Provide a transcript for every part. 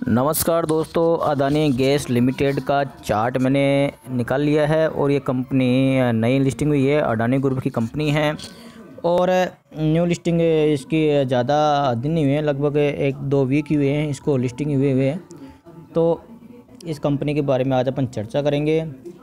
नमस्कार दोस्तों, Adani gas limited का चार्ट मैंने निकाल लिया है और ये कंपनी नई लिस्टिंग हुई है। अडानी ग्रुप की कंपनी है और न्यू लिस्टिंग इसकी ज़्यादा दिन नहीं हुए हैं, लगभग 1-2 वीक हुए हैं इसको लिस्टिंग हुए। तो इस कंपनी के बारे में आज अपन चर्चा करेंगे।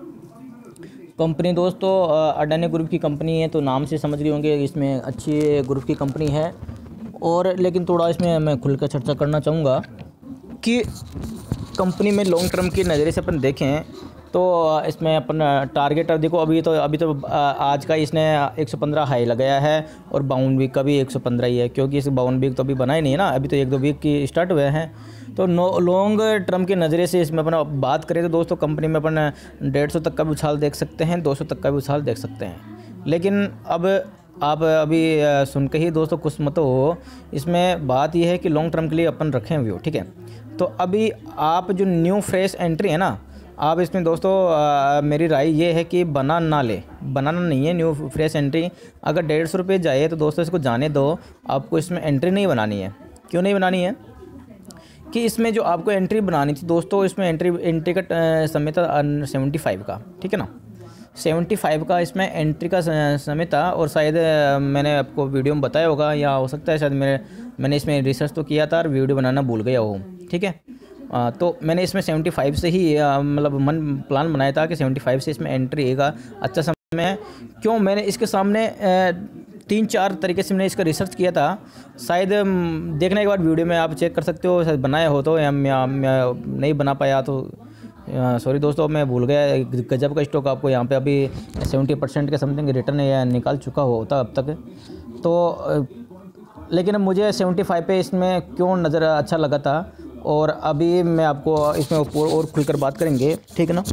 कंपनी दोस्तों अडानी ग्रुप की कंपनी है, तो नाम से समझ गए होंगे इसमें अच्छी ग्रुप की कंपनी है। और लेकिन थोड़ा इसमें मैं खुलकर चर्चा करना चाहूँगा कि कंपनी में लॉन्ग टर्म की नज़रिए से अपन देखें तो इसमें अपन टारगेट देखो। अभी तो आज का इसने 115 हाई लगाया है और 52 वीक का भी 115 ही है, क्योंकि इस 52 वीक तो अभी बनाए नहीं है ना, अभी तो 1-2 वीक की स्टार्ट हुए हैं। तो लॉन्ग टर्म के नज़रिए से इसमें अपन बात करें तो दोस्तों कंपनी में अपन 150 तक का भी उछाल देख सकते हैं, 200 तक का भी उछाल देख सकते हैं। लेकिन अब आप अभी सुन के ही दोस्तों कुछ मत हो, इसमें बात यह है कि लॉन्ग टर्म के लिए अपन रखें हुए हो, ठीक है। तो अभी आप जो न्यू फ्रेश एंट्री है ना, आप इसमें दोस्तों मेरी राय ये है कि बनाना नहीं है। न्यू फ्रेश एंट्री अगर 150 रुपये जाए तो दोस्तों इसको जाने दो, आपको इसमें एंट्री नहीं बनानी है। क्यों नहीं बनानी है कि इसमें जो आपको एंट्री बनानी थी दोस्तों, इसमें एंट्री का समय था 75 का, ठीक है ना। 75 का इसमें एंट्री का समय था और शायद मैंने आपको वीडियो में बताया होगा, या हो सकता है शायद मैंने इसमें रिसर्च तो किया था और वीडियो बनाना भूल गया हो, ठीक है। तो मैंने इसमें 75 से ही मतलब प्लान बनाया था कि 75 से इसमें एंट्री का अच्छा समय है। क्यों मैंने इसके सामने 3-4 तरीके से मैंने इसका रिसर्च किया था। शायद देखने के बाद वीडियो में आप चेक कर सकते हो, शायद बनाया हो तो, या नहीं बना पाया तो सॉरी दोस्तों, मैं भूल गया। गजब का स्टॉक आपको यहाँ पे अभी 70% के समथिंग रिटर्न निकाल चुका होता अब तक। तो लेकिन मुझे 75 पे इसमें क्यों नज़र अच्छा लगा था, और अभी मैं आपको इसमें और खुलकर बात करेंगे, ठीक है ना।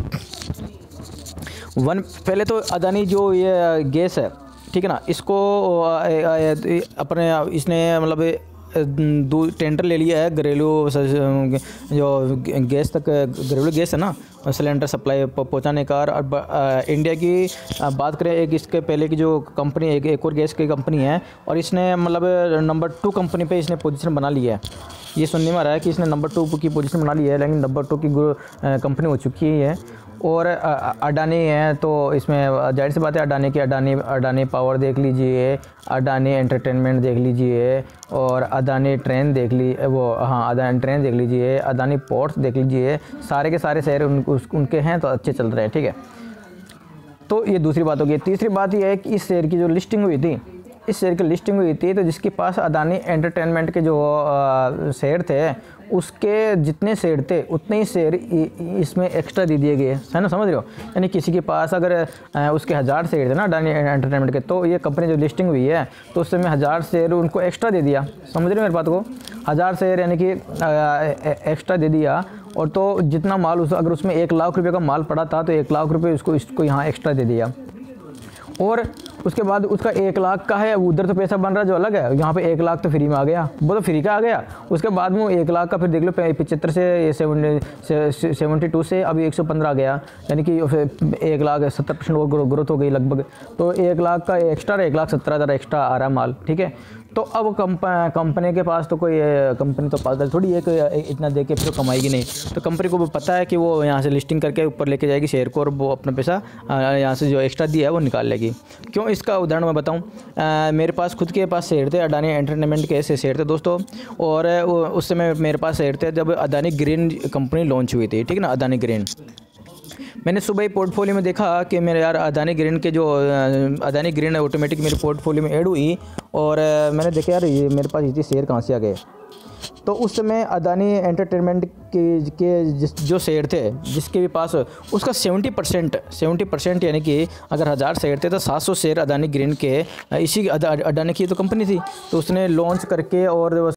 पहले तो अदानी जो ये गैस है, ठीक है ना, इसको अपने इसने मतलब टेंडर ले लिया है घरेलू जो गैस तक, घरेलू गैस है ना, सिलेंडर सप्लाई पहुंचाने का। और इंडिया की बात करें, एक इसके पहले की जो कंपनी एक और गैस की कंपनी है, और इसने मतलब नंबर 2 कंपनी पे इसने पोजीशन बना ली है। ये सुनने में आ रहा है कि इसने नंबर 2 की पोजीशन बना ली है, लेकिन नंबर 2 की कंपनी हो चुकी है। और अडानी है, तो इसमें जाहिर सी बात है अडानी पावर देख लीजिए, अडानी एंटरटेनमेंट देख लीजिए, और अडानी ट्रेन देख अडानी ट्रेन देख लीजिए, अडानी पोर्ट्स देख लीजिए। सारे के सारे शेयर उनके हैं, तो अच्छे चल रहे हैं, ठीक है। तो ये दूसरी बात होगी। तीसरी बात ये है कि इस शेयर की जो लिस्टिंग हुई थी, तो जिसके पास अडानी एंटरटेनमेंट के जो शेयर थे, उसके जितने शेयर थे उतने ही शेयर इसमें एक्स्ट्रा दे दिए गए, है ना, समझ रहे हो। यानी किसी के पास अगर उसके 1000 शेयर थे ना अडानी एंटरटेनमेंट के, तो ये कंपनी जो लिस्टिंग हुई है तो उसमें 1000 शेयर उनको एक्स्ट्रा दे दिया, समझ रहे हो मेरी बात को। 1000 शेयर यानी कि एक्स्ट्रा दे दिया। और तो जितना माल अगर उसमें 1 लाख रुपये का माल पड़ा था, तो 1 लाख रुपये इसको यहाँ एक्स्ट्रा दे दिया। और उसके बाद उसका 1 लाख का है, उधर तो पैसा बन रहा जो अलग है, यहाँ पे 1 लाख तो फ्री में आ गया, वो तो फ्री का आ गया। उसके बाद में 1 लाख का फिर देख लो 75 से 72 से अभी 115 आ गया, यानी कि 1 लाख 70% और ग्रोथ हो गई लगभग। तो 1 लाख का एक्स्ट्रा, 1,70,000 एक्स्ट्रा आ रहा है माल, ठीक है। तो अब कंपनी के पास तो कोई कंपनी तो पागल थोड़ी है कि इतना दे के फिर कमाएगी नहीं। तो कंपनी को पता है कि वो यहाँ से लिस्टिंग करके ऊपर लेके जाएगी शेयर को, और वो अपना पैसा यहाँ से जो एक्स्ट्रा दिया है वो निकाल लेगी। क्यों, इसका उदाहरण मैं बताऊँ। मेरे पास खुद के पास शेयर थे, अडानी एंटरटेनमेंट के ऐसे शेयर थे दोस्तों। और उस समय मेरे पास शेयर थे जब अडानी ग्रीन कंपनी लॉन्च हुई थी, ठीक है ना, अडानी ग्रीन। मैंने सुबह ही पोर्टफोलियो में देखा कि मेरे यार अडानी ग्रीन ऑटोमेटिक मेरे पोर्टफोलियो में ऐड हुई, और मैंने देखा यार ये मेरे पास इतने शेयर कहाँ से आ गए। तो उस समय अडानी एंटरटेनमेंट के जो शेयर थे जिसके भी पास, उसका 70% यानी कि अगर 1000 शेयर थे तो 700 शेयर अडानी ग्रीन के, इसी अडानी की तो कंपनी थी, तो उसने लॉन्च करके और